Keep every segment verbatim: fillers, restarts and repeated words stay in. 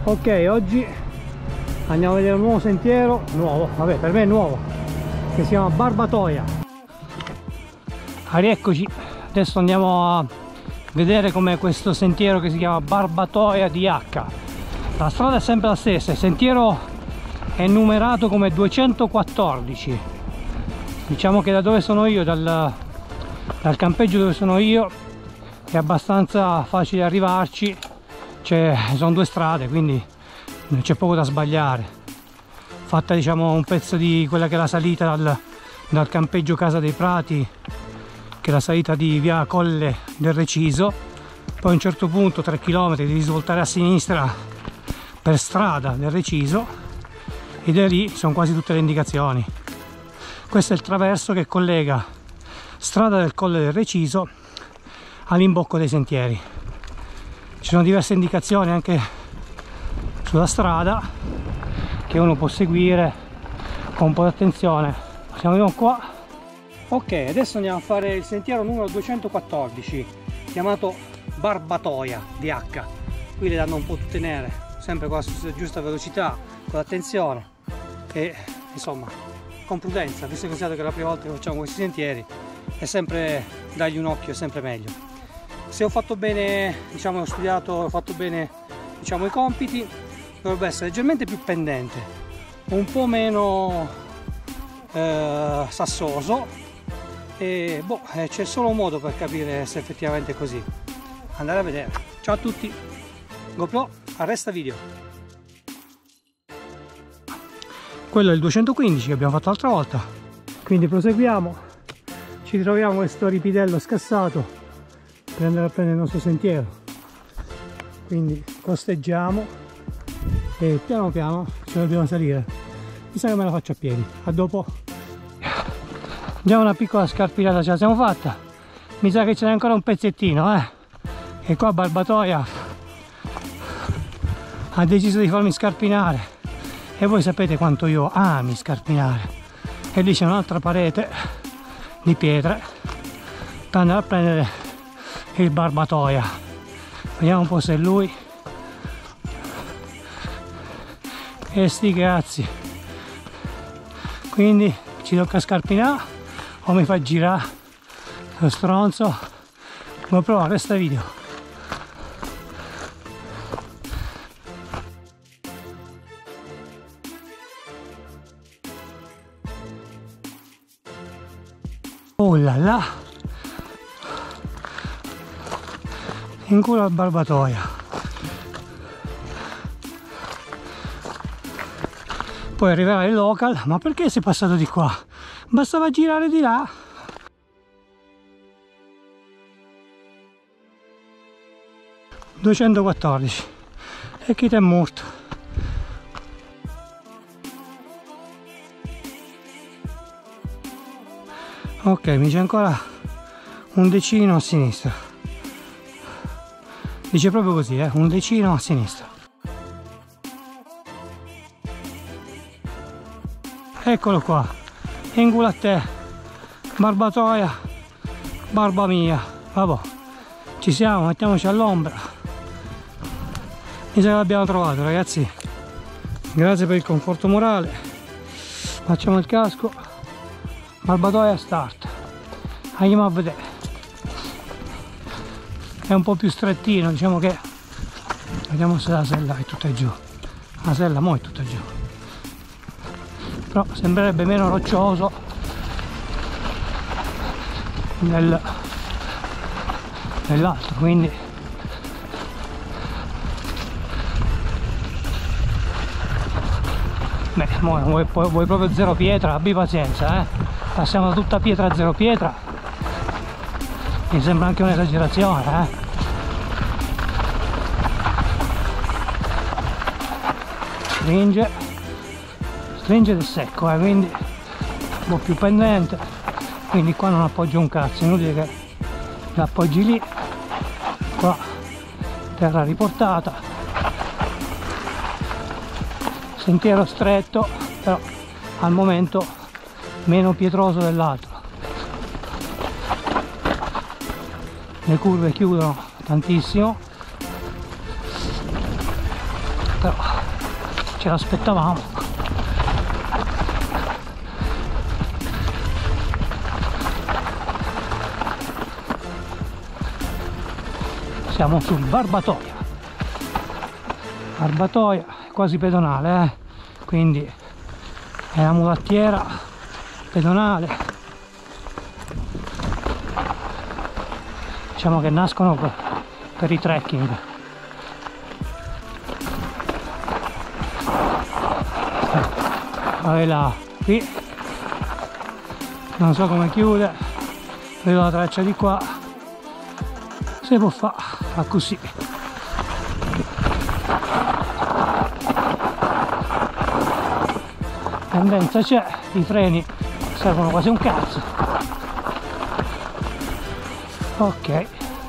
Ok, oggi andiamo a vedere un nuovo sentiero, nuovo, vabbè, per me è nuovo, che si chiama Barbatoia. Ah, rieccoci, adesso andiamo a vedere com'è questo sentiero che si chiama Barbatoia di H. La strada è sempre la stessa, il sentiero è numerato come duecentoquattordici. Diciamo che da dove sono io, dal, dal campeggio dove sono io, è abbastanza facile arrivarci. Ci sono due strade, quindi c'è poco da sbagliare. Fatta, diciamo, un pezzo di quella che è la salita dal, dal campeggio Casa dei Prati, che è la salita di via Colle del Reciso. Poi a un certo punto, tre chilometri, devi svoltare a sinistra per strada del Reciso, e da lì sono quasi tutte le indicazioni. Questo è il traverso che collega strada del Colle del Reciso all'imbocco dei sentieri. Ci sono diverse indicazioni anche sulla strada che uno può seguire con un po' di attenzione. Siamo qua. Ok, adesso andiamo a fare il sentiero numero duecentoquattordici, chiamato Barbatoia di H. Qui le danno un po' tutte nere, sempre con la giusta velocità, con attenzione e insomma con prudenza, visto che considerato che è la prima volta che facciamo questi sentieri, è sempre dargli un occhio, è sempre meglio. Se ho fatto bene, diciamo, ho studiato, ho fatto bene, diciamo, i compiti, dovrebbe essere leggermente più pendente, un po' meno eh, sassoso, e boh, eh, c'è solo un modo per capire se effettivamente è così. Andare a vedere. Ciao a tutti, GoPro, arresta video. Quello è il duecentoquindici che abbiamo fatto l'altra volta, quindi proseguiamo. Ci ritroviamo questo ripidello scassato per andare a prendere il nostro sentiero, quindi costeggiamo e piano piano ce dobbiamo salire. Mi sa che me la faccio a piedi. A dopo. Già una piccola scarpinata ce la siamo fatta, mi sa che ce n'è ancora un pezzettino, eh? E qua Barbatoia ha deciso di farmi scarpinare, e voi sapete quanto io ami scarpinare. E lì c'è un'altra parete di pietre per andare a prendere il Barbatoia. Vediamo un po' se è lui. E sti cazzi, quindi ci tocca scarpinare o mi fa girare lo stronzo. GoPro, resta video. Oh là là, in culo al Barbatoia. Poi arriverà il local. Ma perché sei passato di qua? Bastava girare di là. duecentoquattordici. E chi ti è morto? Ok, mi c'è ancora un decino a sinistra. Dice proprio così, eh? Un decino a sinistra. Eccolo qua, in culo a te, Barbatoia, barba mia. Vabbè, ci siamo, mettiamoci all'ombra. Mi sa che l'abbiamo trovato, ragazzi. Grazie per il conforto morale. Facciamo il casco. Barbatoia start. Andiamo a vedere. È un po' più strettino, diciamo che. Vediamo se la sella è tutta giù. La sella mo è tutta giù, però sembrerebbe meno roccioso nel, nell'altro, quindi beh, vuoi, vuoi proprio zero pietra, abbi pazienza, eh? Passiamo da tutta pietra a zero pietra, mi sembra anche un'esagerazione, eh? Stringe, stringe del secco, eh? Quindi un po' più pendente, quindi qua non appoggio un cazzo, inutile che l'appoggi lì. Qua terra riportata, sentiero stretto, però al momento meno pietroso dell'altro. Le curve chiudono tantissimo, però ce l'aspettavamo. Siamo sul Barbatoia, Barbatoia è quasi pedonale, eh? Quindi è una mulattiera pedonale, diciamo che nascono per, per i trekking. Vai là, qui non so come chiude, vedo la traccia di qua, si può fare a così. Tendenza c'è, i freni servono quasi un cazzo. Ok,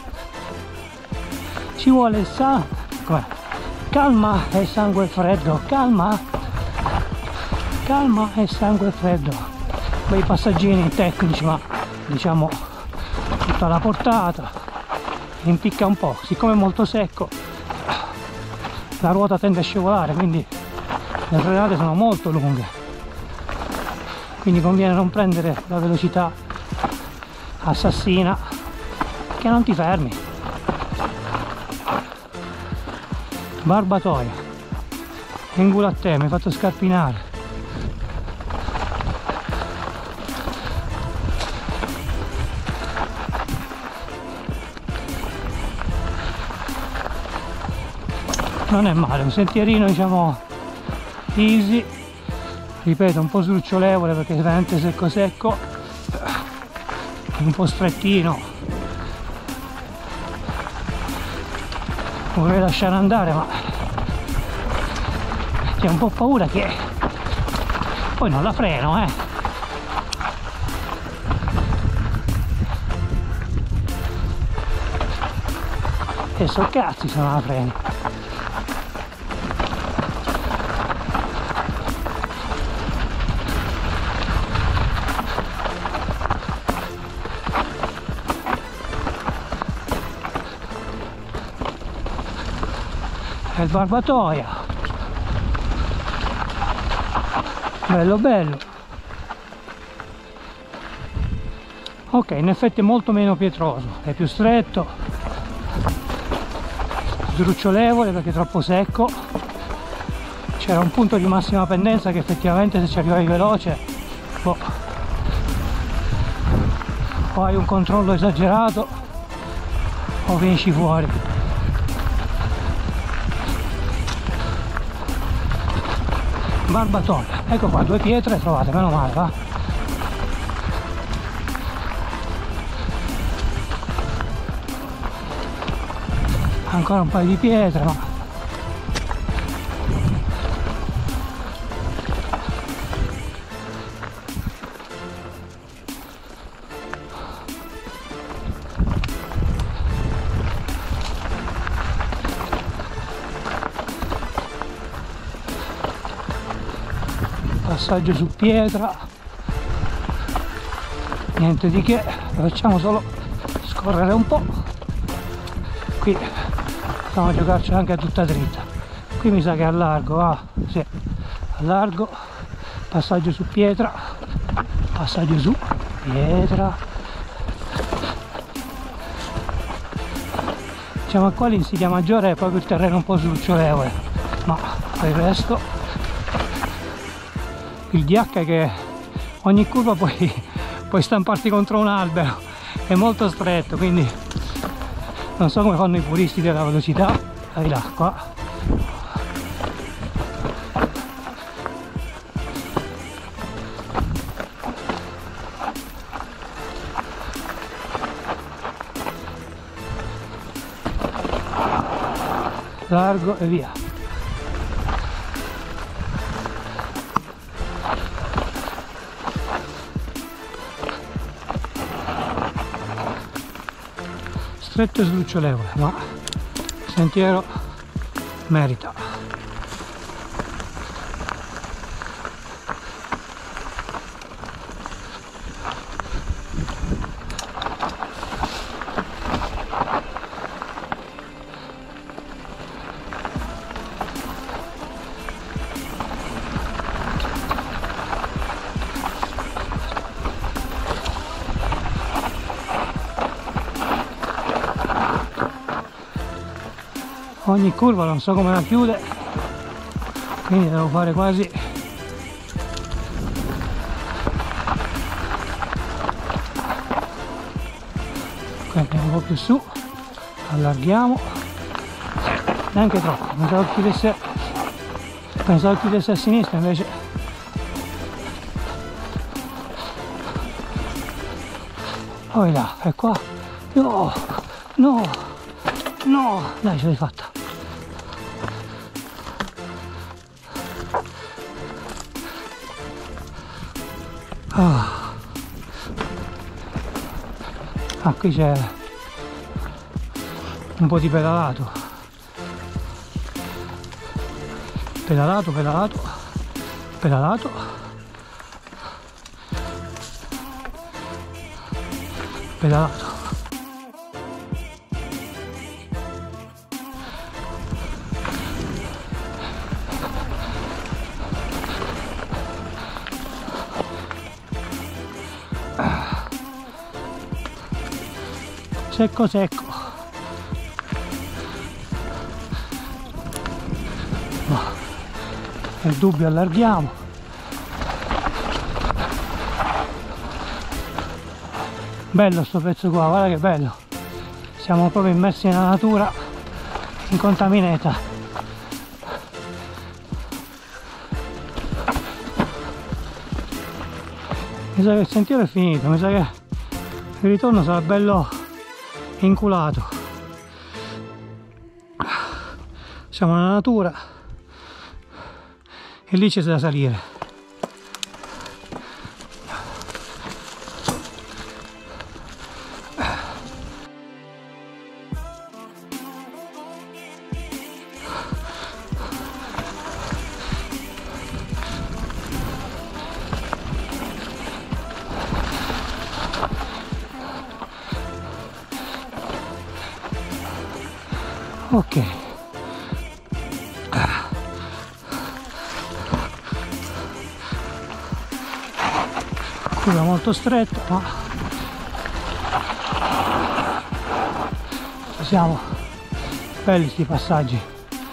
ci vuole sa com'è? Calma e sangue freddo, calma, calma e sangue freddo. Bei passaggini tecnici, ma diciamo tutta la portata. Impicca un po', siccome è molto secco la ruota tende a scivolare, quindi le frenate sono molto lunghe, quindi conviene non prendere la velocità assassina che non ti fermi. Barbatoia, in culo a te, mi hai fatto scarpinare. Non è male, un sentierino diciamo easy, ripeto un po' sdrucciolevole perché è veramente secco secco, un po' strettino, vorrei lasciare andare ma c'è un po' paura che poi non la freno, eh e so cazzi se non la freni. Il Barbatoia, bello bello. Ok, in effetti è molto meno pietroso, è più stretto, sdrucciolevole perché è troppo secco. C'era un punto di massima pendenza che effettivamente se ci arrivavi veloce boh, o hai un controllo esagerato o finisci fuori. Barbatoia, ecco qua, due pietre trovate, meno male, va? Ancora un paio di pietre, ma passaggio su pietra, niente di che, lo facciamo solo scorrere un po'. Qui possiamo a giocarci anche a tutta dritta, qui mi sa che è a largo, ah sì, a largo, passaggio su pietra, passaggio su pietra, diciamo che qua l'insidia maggiore è proprio il terreno un po' sdrucciolevole, ma per il resto il D H è che ogni curva puoi, puoi stamparti contro un albero, è molto stretto, quindi non so come fanno i puristi della velocità. Dai là, qua largo e via. Stretto e sdrucciolevole, ma il sentiero merita. ogni curva non so come la chiude, quindi devo fare quasi andiamo un po' più su, allarghiamo, neanche troppo, pensavo chiudesse, pensavo chiudesse a sinistra, invece poi là, è qua, no, no, no, dai, ce l'hai fatta. Ah. Ah, qui c'è un po' di pedalato, pedalato, pedalato, pedalato, pedalato. Secco secco, no, nel dubbio allarghiamo, bello sto pezzo qua, guarda che bello, siamo proprio immersi nella natura in contaminata. Mi sa che il sentiero è finito, mi sa che il ritorno sarà bello inculato. Siamo nella natura e lì c'è da salire. Ok, curva molto stretta, ma siamo belli sti passaggi.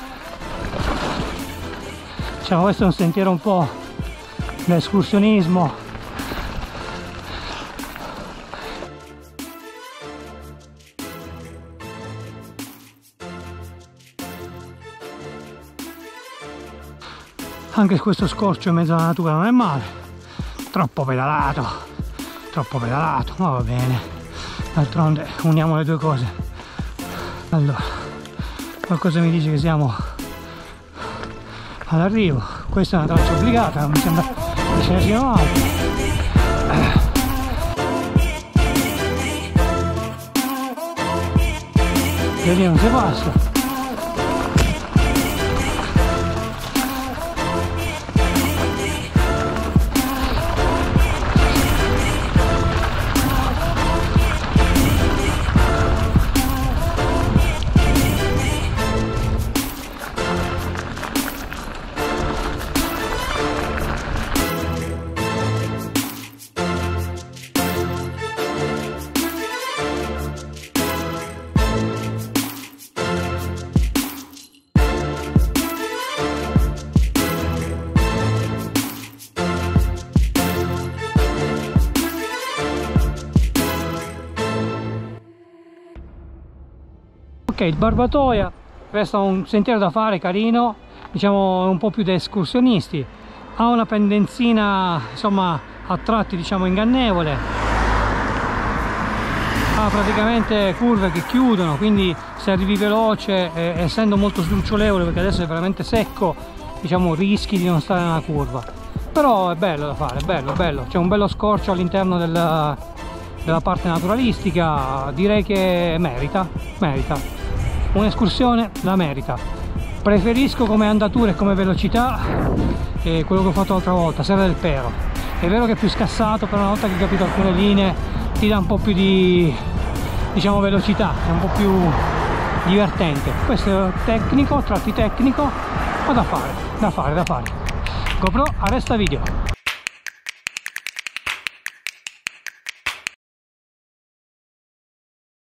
Diciamo, questo è un sentiero un po' da escursionismo, anche questo scorcio in mezzo alla natura non è male, troppo pedalato, troppo pedalato, ma va bene, d'altronde uniamo le due cose. Allora, qualcosa mi dice che siamo all'arrivo, questa è una traccia obbligata, non mi sembra che ce ne siano altre. Vediamo se passa. Ok, il Barbatoia resta un sentiero da fare carino, diciamo un po' più da escursionisti, ha una pendenzina insomma a tratti diciamo ingannevole, ha praticamente curve che chiudono, quindi se arrivi veloce, eh, essendo molto sdrucciolevole perché adesso è veramente secco, diciamo rischi di non stare nella curva, però è bello da fare, è bello, è bello, c'è un bello scorcio all'interno della, della parte naturalistica, direi che merita, merita. Un'escursione la merita. Preferisco come andatura e come velocità eh, quello che ho fatto l'altra volta, Serra del Pero. È vero che è più scassato, però una volta che hai capito alcune linee ti dà un po' più di, diciamo, velocità, è un po' più divertente. Questo è tecnico, tratti tecnico, ma da fare, da fare, da fare. GoPro arresta video.